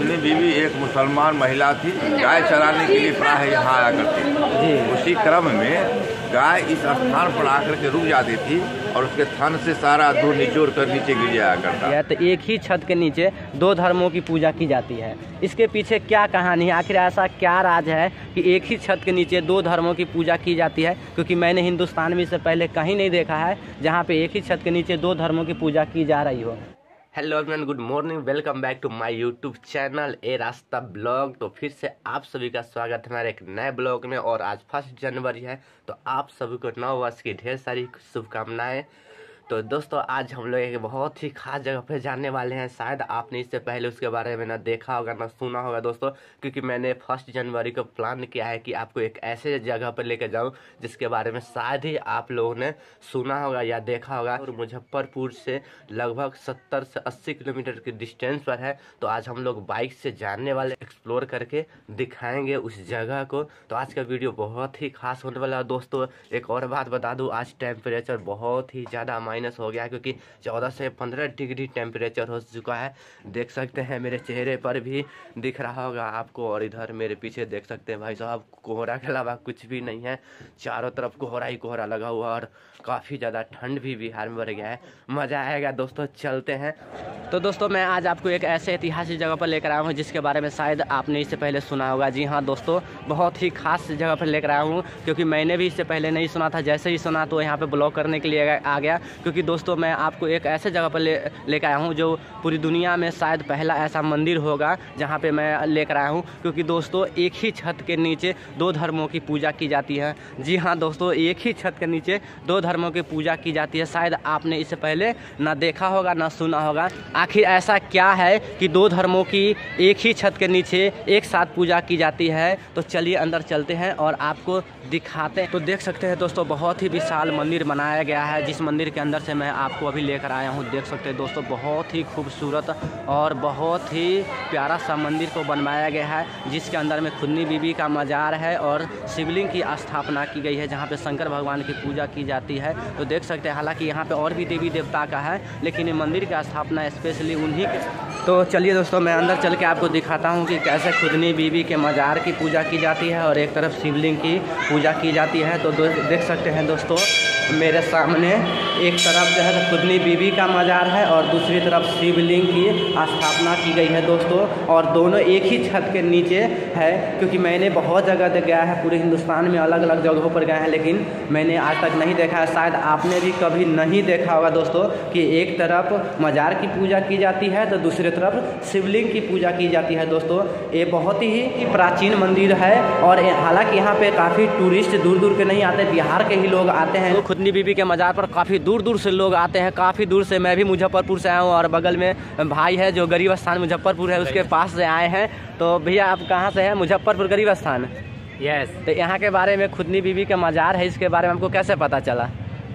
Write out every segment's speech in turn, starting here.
खुदनी बीवी एक मुसलमान महिला थी, गाय चराने के लिए प्रायः यहाँ आया करती थी। उसी क्रम में गाय इस स्थान पर आकर के रुक जाती थी और उसके थन से सारा दूध निचोड़ कर नीचे गिर जाया करता है। तो एक ही छत के नीचे दो धर्मों की पूजा की जाती है। इसके पीछे क्या कहानी है, आखिर ऐसा क्या राज है कि एक ही छत के नीचे दो धर्मों की पूजा की जाती है? क्योंकि मैंने हिंदुस्तान में इससे पहले कहीं नहीं देखा है जहाँ पे एक ही छत के नीचे दो धर्मों की पूजा की जा रही हो। Hello everyone, good morning, welcome back to my YouTube channel ए रास्ता ब्लॉग। तो फिर से आप सभी का स्वागत है हमारे एक नए ब्लॉग में। और आज 1 जनवरी है, तो आप सभी को नव वर्ष की ढेर सारी शुभकामनाएं। तो दोस्तों आज हम लोग एक बहुत ही खास जगह पे जाने वाले हैं। शायद आपने इससे पहले उसके बारे में ना देखा होगा ना सुना होगा दोस्तों, क्योंकि मैंने 1 जनवरी को प्लान किया है कि आपको एक ऐसे जगह पर लेकर जाऊं जिसके बारे में शायद ही आप लोगों ने सुना होगा या देखा होगा। और मुजफ्फरपुर से लगभग 70 से 80 किलोमीटर की डिस्टेंस पर है। तो आज हम लोग बाइक से जाने वाले, एक्सप्लोर करके दिखाएंगे उस जगह को। तो आज का वीडियो बहुत ही खास होने वाला है दोस्तों। एक और बात बता दूँ, आज टेम्परेचर बहुत ही ज़्यादा माइनस हो गया है, क्योंकि 14 से 15 डिग्री टेम्परेचर हो चुका है। देख सकते हैं मेरे चेहरे पर भी दिख रहा होगा आपको, और इधर मेरे पीछे देख सकते हैं भाई साहब, कोहरा के अलावा कुछ भी नहीं है। चारों तरफ कोहरा ही कोहरा लगा हुआ, और काफ़ी ज़्यादा ठंड भी बिहार में बढ़ गया है। मज़ा आएगा दोस्तों, चलते हैं। तो दोस्तों मैं आज आपको एक ऐसे ऐतिहासिक जगह पर लेकर आया हूँ जिसके बारे में शायद आपने इससे पहले सुना होगा। जी हाँ दोस्तों, बहुत ही खास जगह पर लेकर आया हूँ, क्योंकि मैंने भी इससे पहले नहीं सुना था। जैसे ही सुना तो यहाँ पे ब्लॉग करने के लिए आ गया। क्योंकि दोस्तों मैं आपको एक ऐसे जगह पर लेकर आया हूँ जो पूरी दुनिया में शायद पहला ऐसा मंदिर होगा जहाँ पे मैं लेकर आया हूँ। क्योंकि दोस्तों एक ही छत के नीचे दो धर्मों की पूजा की जाती है। जी हाँ दोस्तों, एक ही छत के नीचे दो धर्मों की पूजा की जाती है। शायद आपने इससे पहले ना देखा होगा ना सुना होगा। आखिर ऐसा क्या है कि दो धर्मों की एक ही छत के नीचे एक साथ पूजा की जाती है? तो चलिए अंदर चलते हैं और आपको दिखाते हैं। तो देख सकते हैं दोस्तों, बहुत ही विशाल मंदिर बनाया गया है, जिस मंदिर के अंदर से मैं आपको अभी लेकर आया हूँ। देख सकते हैं दोस्तों, बहुत ही खूबसूरत और बहुत ही प्यारा सा मंदिर को बनवाया गया है, जिसके अंदर में खुदनी बीबी का मजार है और शिवलिंग की स्थापना की गई है, जहाँ पे शंकर भगवान की पूजा की जाती है। तो देख सकते हैं, हालांकि यहाँ पे और भी देवी देवता का है, लेकिन ये मंदिर की स्थापना स्पेशली उन्हीं के। तो चलिए दोस्तों मैं अंदर चल के आपको दिखाता हूँ कि कैसे खुदनी बीबी के मजार की पूजा की जाती है और एक तरफ शिवलिंग की पूजा की जाती है। तो देख सकते हैं दोस्तों, मेरे सामने एक तरफ जो है खुदनी बीबी का मजार है और दूसरी तरफ शिवलिंग की स्थापना की गई है दोस्तों। और दोनों एक ही छत के नीचे है, क्योंकि मैंने बहुत जगह गया है, पूरे हिंदुस्तान में अलग अलग जगहों पर गए हैं, लेकिन मैंने आज तक नहीं देखा है। शायद आपने भी कभी नहीं देखा होगा दोस्तों कि एक तरफ मजार की पूजा की जाती है तो दूसरी तरफ शिवलिंग की पूजा की जाती है दोस्तों। ये बहुत ही प्राचीन मंदिर है, और हालांकि यहाँ पे काफ़ी टूरिस्ट दूर दूर के नहीं आते, बिहार के ही लोग आते हैं। खुदनी बीबी के मजार पर काफ़ी दूर दूर से लोग आते हैं, काफ़ी दूर से। मैं भी मुजफ्फरपुर से आया हूँ और बगल में भाई है जो गरीब स्थान मुजफ्फरपुर है, उसके पास से आए हैं। तो भैया आप कहाँ से हैं? मुजफ्फरपुर गरीब स्थान। यस। तो यहाँ के बारे में खुदनी बीबी का मजार है, इसके बारे में हमको कैसे पता चला,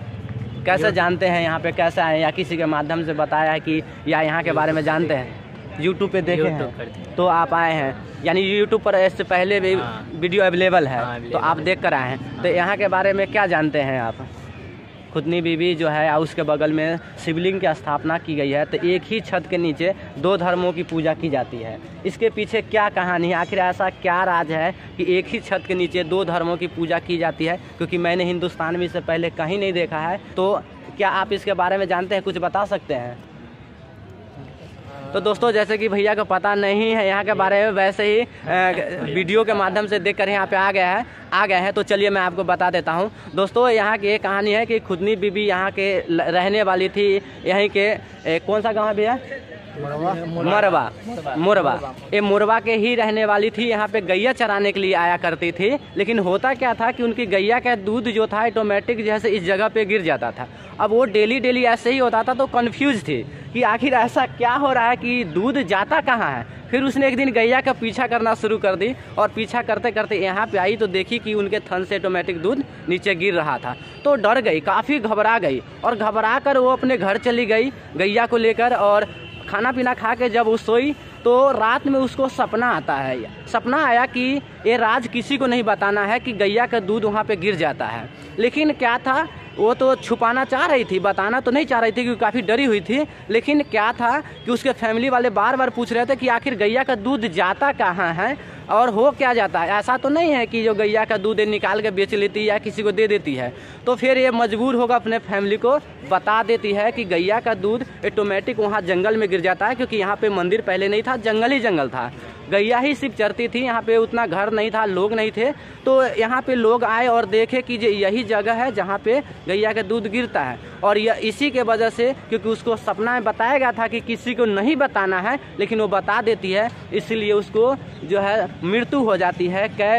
कैसे जानते हैं यहाँ पे, कैसे आए, या किसी के माध्यम से बताया है कि या यहाँ के बारे में जानते हैं? यूट्यूब पे देखे हैं तो आप आए हैं, यानी यूट्यूब पर इससे पहले भी वीडियो अवेलेबल है तो आप देख कर आए हैं। तो यहाँ के बारे में क्या जानते हैं आप? खुदनी बीबी जो है उसके बगल में शिवलिंग की स्थापना की गई है। तो एक ही छत के नीचे दो धर्मों की पूजा की जाती है। इसके पीछे क्या कहानी है, आखिर ऐसा क्या राज है कि एक ही छत के नीचे दो धर्मों की पूजा की जाती है? क्योंकि मैंने हिंदुस्तान में इससे पहले कहीं नहीं देखा है। तो क्या आप इसके बारे में जानते हैं, कुछ बता सकते हैं? तो दोस्तों जैसे कि भैया को पता नहीं है यहाँ के बारे में, वैसे ही वीडियो के माध्यम से देखकर यहाँ पे आ गए हैं। तो चलिए मैं आपको बता देता हूँ दोस्तों। यहाँ की एक कहानी है कि खुदनी बीबी यहाँ के रहने वाली थी, यहीं के कौन सा गाँव है भैया? मुरबा। ये मुरबा के ही रहने वाली थी। यहाँ पे गैया चराने के लिए आया करती थी, लेकिन होता क्या था कि उनकी गैया का दूध जो था ऑटोमेटिक जैसे इस जगह पे गिर जाता था। अब वो डेली ऐसे ही होता था, तो कंफ्यूज थी कि आखिर ऐसा क्या हो रहा है कि दूध जाता कहाँ है। फिर उसने एक दिन गैया का पीछा करना शुरू कर दी, और पीछा करते करते यहाँ पे आई तो देखी कि उनके थन से ऑटोमेटिक दूध नीचे गिर रहा था। तो डर गई, काफ़ी घबरा गई, और घबरा कर वो अपने घर चली गई गैया को लेकर। और खाना पीना खा के जब वो सोई तो रात में उसको सपना आता है। सपना आया कि ये राज किसी को नहीं बताना है कि गैया का दूध वहाँ पे गिर जाता है। लेकिन क्या था वो तो छुपाना चाह रही थी, बताना तो नहीं चाह रही थी क्योंकि काफ़ी डरी हुई थी। लेकिन क्या था कि उसके फैमिली वाले बार बार पूछ रहे थे कि आखिर गैया का दूध जाता कहाँ है और हो क्या जाता है। ऐसा तो नहीं है कि जो गैया का दूध निकाल के बेच लेती है या किसी को दे देती है। तो फिर ये मजबूर होकर अपने फैमिली को बता देती है कि गैया का दूध ऑटोमेटिक वहाँ जंगल में गिर जाता है, क्योंकि यहाँ पे मंदिर पहले नहीं था, जंगल ही जंगल था, गैया ही सिर्फ चरती थी, यहाँ पे उतना घर नहीं था, लोग नहीं थे। तो यहाँ पे लोग आए और देखे कि यही जगह है जहाँ पे गैया का दूध गिरता है। और यह इसी के वजह से, क्योंकि उसको सपना में बताया गया था कि किसी को नहीं बताना है, लेकिन वो बता देती है, इसलिए उसको जो है मृत्यु हो जाती है। कै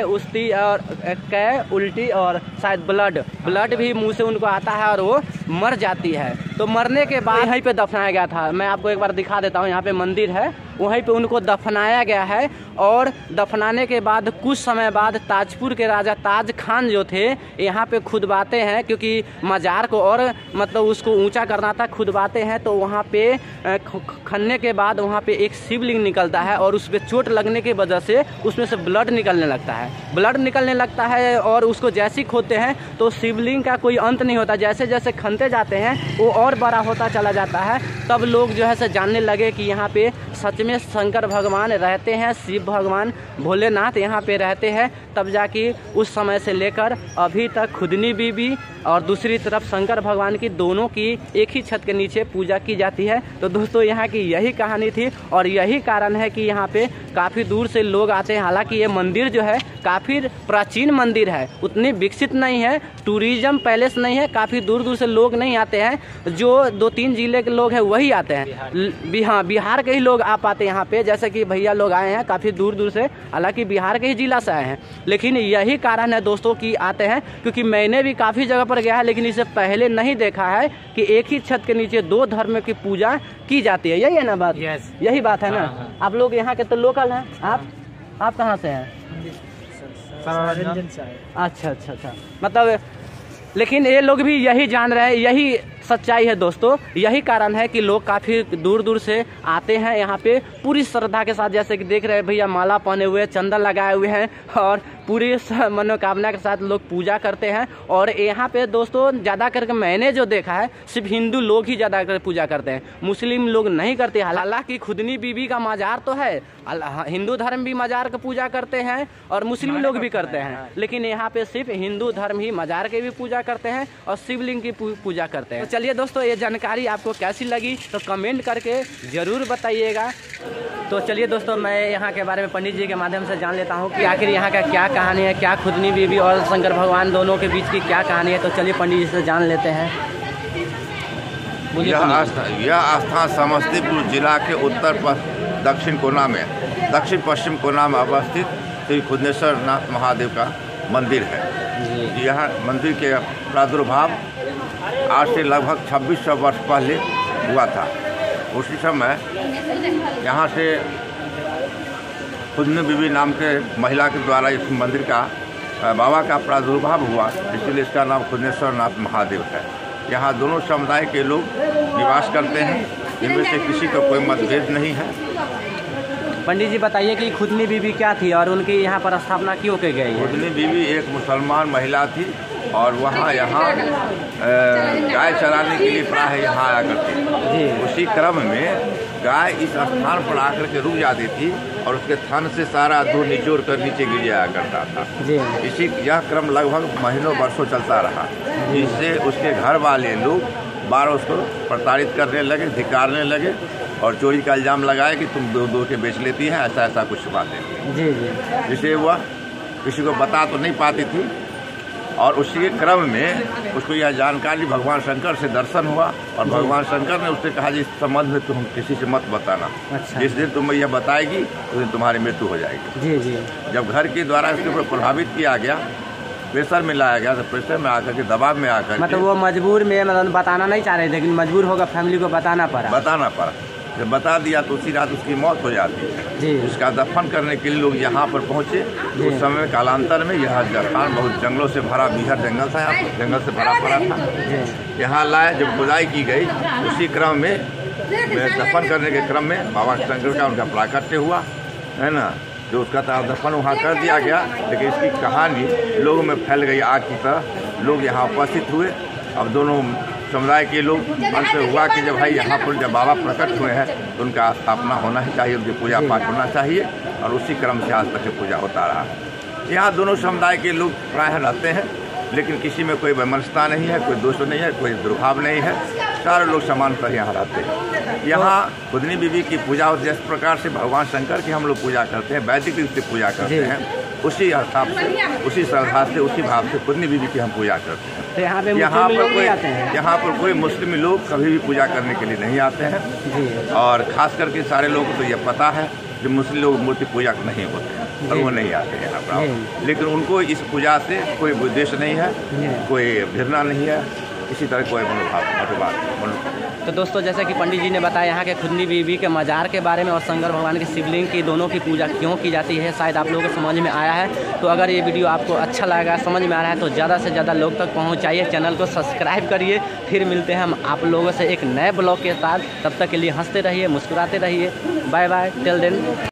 उल्टी और शायद ब्लड भी मुंह से उनको आता है और वो मर जाती है। तो मरने के बाद यहीं पे दफनाया गया था। मैं आपको एक बार दिखा देता हूँ, यहाँ पे मंदिर है, वहीं पे उनको दफनाया गया है। और दफनाने के बाद कुछ समय बाद ताजपुर के राजा ताज खान जो थे यहाँ पे खुदवाते हैं, क्योंकि मज़ार को और मतलब उसको ऊंचा करना था, खुदवाते हैं। तो वहाँ पे खनने के बाद वहाँ पे एक शिवलिंग निकलता है और उस पर चोट लगने की वजह से उसमें से ब्लड निकलने लगता है। और उसको जैसे ही खोदते हैं तो शिवलिंग का कोई अंत नहीं होता, जैसे जैसे खनते जाते हैं वो और बड़ा होता चला जाता है। तब लोग जो है से जानने लगे कि यहाँ पे सच में शंकर भगवान रहते हैं, शिव भगवान भोलेनाथ यहाँ पे रहते हैं। तब जाके उस समय से लेकर अभी तक खुदनी बीबी और दूसरी तरफ शंकर भगवान की दोनों की एक ही छत के नीचे पूजा की जाती है। तो दोस्तों यहाँ की यही कहानी थी और यही कारण है कि यहाँ पे काफ़ी दूर से लोग आते हैं। हालांकि ये मंदिर जो है काफ़ी प्राचीन मंदिर है, उतनी विकसित नहीं है, टूरिज्म पैलेस नहीं है, काफ़ी दूर दूर से लोग नहीं आते हैं। जो 2-3 जिले के लोग हैं वही आते हैं। हाँ, बिहार के ही लोग आ पाते हैं यहाँ पे, जैसे कि भैया लोग आए हैं काफ़ी दूर दूर से, हालांकि बिहार के ही जिला से आए हैं। लेकिन यही कारण है दोस्तों कि आते हैं, क्योंकि मैंने भी काफ़ी जगह पर गया है लेकिन इसे पहले नहीं देखा है कि एक ही छत के नीचे 2 धर्म की पूजा की जाती है। यही है ना बात? yes. यही बात है ना। आप लोग यहाँ के तो लोकल हैं। आप कहाँ से हैं? अच्छा, मतलब लेकिन ये लोग भी यही जान रहे हैं, यही सच्चाई है दोस्तों। यही कारण है कि लोग काफ़ी दूर दूर से आते हैं यहाँ पे पूरी श्रद्धा के साथ। जैसे कि देख रहे हैं भैया, माला पहने हुए, चंदन लगाए हुए हैं और पूरी मनोकामना के साथ लोग पूजा करते हैं। और यहाँ पे दोस्तों ज़्यादा करके मैंने जो देखा है सिर्फ हिंदू लोग ही ज़्यादा कर पूजा करते हैं, मुस्लिम लोग नहीं करते। हालांकि खुदनी बीबी का मज़ार तो है, हिंदू धर्म भी मज़ार की पूजा करते हैं और मुस्लिम लोग भी करते हैं, लेकिन यहाँ पे सिर्फ हिंदू धर्म ही मज़ार की भी पूजा करते हैं और शिवलिंग की पूजा करते हैं। तो चलिए दोस्तों, ये जानकारी आपको कैसी लगी तो कमेंट करके ज़रूर बताइएगा। तो चलिए दोस्तों, मैं यहाँ के बारे में पंडित जी के माध्यम से जान लेता हूँ कि आखिर यहाँ का क्या कहानी है, क्या खुदनी बीबी और शंकर भगवान दोनों के बीच की क्या कहानी है। तो चलिए पंडित जी से जान लेते हैं। यह आस्थान समस्तीपुर जिला के दक्षिण पश्चिम कोना में अवस्थित श्री खुदनेश्वर नाथ महादेव का मंदिर है। यह मंदिर के प्रादुर्भाव आज से लगभग 2600 वर्ष पहले हुआ था। उसी समय यहाँ से खुदनी बीबी नाम के महिला के द्वारा इस मंदिर का बाबा का प्रादुर्भाव हुआ, इसलिए इसका नाम खुदनेश्वर नाथ महादेव है। यहाँ दोनों समुदाय के लोग निवास करते हैं, इनमें से किसी का कोई मतभेद नहीं है। पंडित जी बताइए कि खुदनी बीबी क्या थी और उनकी यहाँ पर स्थापना क्यों की गई है? खुदनी बीबी एक मुसलमान महिला थी और यहाँ गाय चराने के लिए प्राय यहाँ आया करती थी। उसी क्रम में गाय इस स्थान पर आकर के रुक जाती थी और उसके थन से सारा दूध निचोड़ कर नीचे गिर जाया करता था। इसी यह क्रम लगभग महीनों वर्षों चलता रहा, जिससे उसके घर वाले लोग बार उसको प्रताड़ित करने लगे, धिक्कारने लगे और चोरी का इल्ज़ाम लगाए कि तुम दूध के बेच लेती है, ऐसा कुछ बातें। जिसे वह किसी को बता तो नहीं पाती थी। और उसी के क्रम में उसको यह जानकारी भगवान शंकर से दर्शन हुआ और भगवान शंकर ने उससे कहा, इस संबंध में तुम किसी से मत बताना। अच्छा। जिस दिन तुम्हें यह बताएगी उस दिन तुम्हारी मृत्यु हो जाएगी। जब घर के द्वारा इसके ऊपर प्रभावित किया गया, प्रेशर में लाया गया, तो प्रेशर में आकर के, दबाव में आकर, मतलब वो मजबूर में, मतलब बताना नहीं चाह रहे, लेकिन मजबूर होकर फैमिली को बताना पड़ा। जब बता दिया तो उसी रात उसकी मौत हो जाती है। इसका दफन करने के लिए लोग यहाँ पर पहुँचे। उस समय कालांतर में यह स्थान बहुत जंगलों से भरा, बीहर जंगल था, यहाँ पर जंगल से भरा पड़ा था। यहाँ लाए, जब खुदाई की गई उसी क्रम में दफन करने के क्रम में बाबा शंकर का उनका प्राकट्य हुआ, है ना, जो उसका दफन वहाँ कर दिया गया। लेकिन इसकी कहानी लोगों में फैल गई आग की तरह। लोग यहाँ उपस्थित हुए अब दोनों समुदाय के लोग मन से हुआ कि जब भाई यहाँ पर जब बाबा प्रकट हुए हैं तो उनका स्थापना होना ही चाहिए, उनकी पूजा पाठ होना चाहिए, और उसी क्रम से आज तक पूजा होता रहा। यहाँ दोनों समुदाय के लोग प्रायः रहते हैं, लेकिन किसी में कोई वैमनस्यता नहीं है, कोई दोष नहीं है, कोई दुर्भाव नहीं है, सारे लोग समानतः यहाँ रहते हैं। यहाँ खुदनी बीबी की पूजा होती है जिस प्रकार से भगवान शंकर की हम लोग पूजा करते हैं, वैदिक रूप से पूजा करते हैं, उसी हिसाब से, उसी श्रद्धा से, उसी भाव से खुदनी बीबी की हम पूजा करते हैं। तो यहाँ पर कोई मुस्लिम लोग कभी भी पूजा करने के लिए नहीं आते हैं, और खास करके सारे लोगों को तो ये पता है कि मुस्लिम लोग मूर्ति पूजक नहीं होते हैं और वो नहीं आते हैं यहाँ पर, लेकिन उनको इस पूजा से कोई उद्देश्य नहीं है, कोई घृणा नहीं है, इसी तरह कोई मनोभाव। तो दोस्तों, जैसे कि पंडित जी ने बताया यहाँ के खुदनी बीबी के मज़ार के बारे में और शंकर भगवान के शिवलिंग की दोनों की पूजा क्यों की जाती है, शायद आप लोगों को समझ में आया है। तो अगर ये वीडियो आपको अच्छा लगा, समझ में आ रहा है, तो ज़्यादा से ज़्यादा लोग तक पहुँचाइए, चैनल को सब्सक्राइब करिए। फिर मिलते हैं हम आप लोगों से एक नए ब्लॉग के साथ, तब तक के लिए हंसते रहिए, मुस्कुराते रहिए। Bye bye, till then.